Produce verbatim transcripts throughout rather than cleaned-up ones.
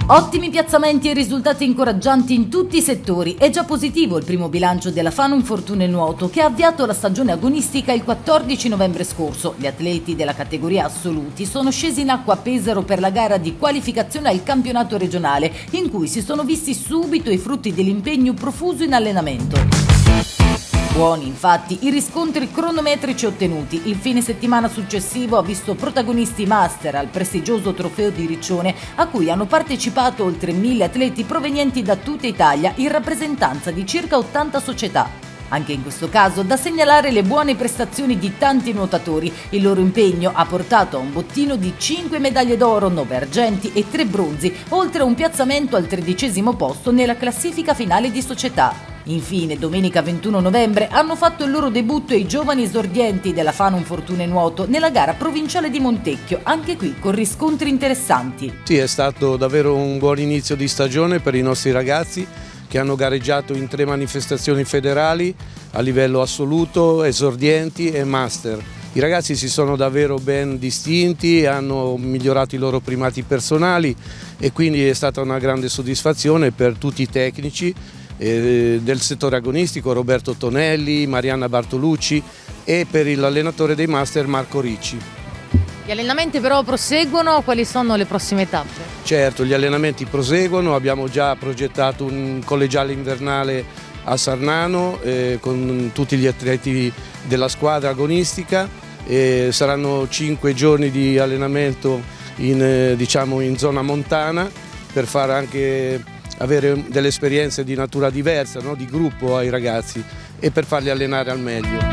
Ottimi piazzamenti e risultati incoraggianti in tutti i settori. È già positivo il primo bilancio della Fanum Fortuna Nuoto, che ha avviato la stagione agonistica il quattordici novembre scorso. Gli atleti della categoria assoluti sono scesi in acqua a Pesaro per la gara di qualificazione al campionato regionale, in cui si sono visti subito i frutti dell'impegno profuso in allenamento. Buoni infatti i riscontri cronometrici ottenuti. Il fine settimana successivo ha visto protagonisti i master al prestigioso trofeo di Riccione, a cui hanno partecipato oltre mille atleti provenienti da tutta Italia in rappresentanza di circa ottanta società. Anche in questo caso da segnalare le buone prestazioni di tanti nuotatori. Il loro impegno ha portato a un bottino di cinque medaglie d'oro, nove argenti e tre bronzi, oltre a un piazzamento al tredicesimo posto nella classifica finale di società. Infine, domenica ventuno novembre hanno fatto il loro debutto i giovani esordienti della Fanum Fortuna Nuoto nella gara provinciale di Montecchio, anche qui con riscontri interessanti. Sì, è stato davvero un buon inizio di stagione per i nostri ragazzi, che hanno gareggiato in tre manifestazioni federali a livello assoluto, esordienti e master. I ragazzi si sono davvero ben distinti, hanno migliorato i loro primati personali e quindi è stata una grande soddisfazione per tutti i tecnici eh, del settore agonistico, Roberto Tonelli, Marianna Bartolucci, e per l'allenatore dei master Marco Ricci. Gli allenamenti però proseguono, quali sono le prossime tappe? Certo, gli allenamenti proseguono, abbiamo già progettato un collegiale invernale a Sarnano eh, con tutti gli atleti della squadra agonistica, eh, saranno cinque giorni di allenamento in, eh, diciamo in zona montana per far anche avere delle esperienze di natura diversa, no? Di gruppo ai ragazzi e per farli allenare al meglio.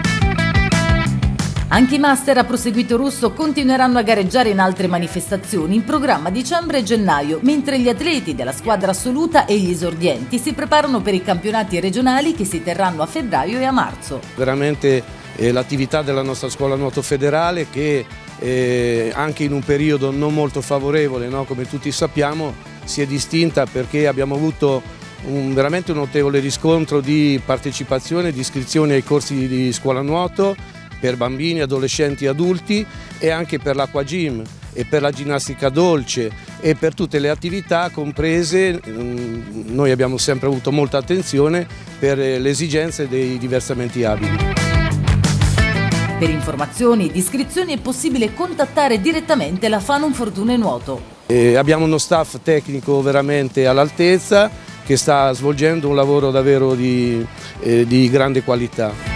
Anche i master a Proseguito Russo continueranno a gareggiare in altre manifestazioni in programma a dicembre e gennaio, mentre gli atleti della squadra assoluta e gli esordienti si preparano per i campionati regionali che si terranno a febbraio e a marzo. Veramente eh, l'attività della nostra scuola nuoto federale, che eh, anche in un periodo non molto favorevole, no? Come tutti sappiamo, si è distinta perché abbiamo avuto un, veramente un notevole riscontro di partecipazione e di iscrizioni ai corsi di scuola nuoto per bambini, adolescenti e adulti, e anche per l'acqua gym e per la ginnastica dolce e per tutte le attività comprese. Noi abbiamo sempre avuto molta attenzione per le esigenze dei diversamente abili. Per informazioni ed iscrizioni è possibile contattare direttamente la Fanum Fortuna Nuoto. E abbiamo uno staff tecnico veramente all'altezza che sta svolgendo un lavoro davvero di, eh, di grande qualità.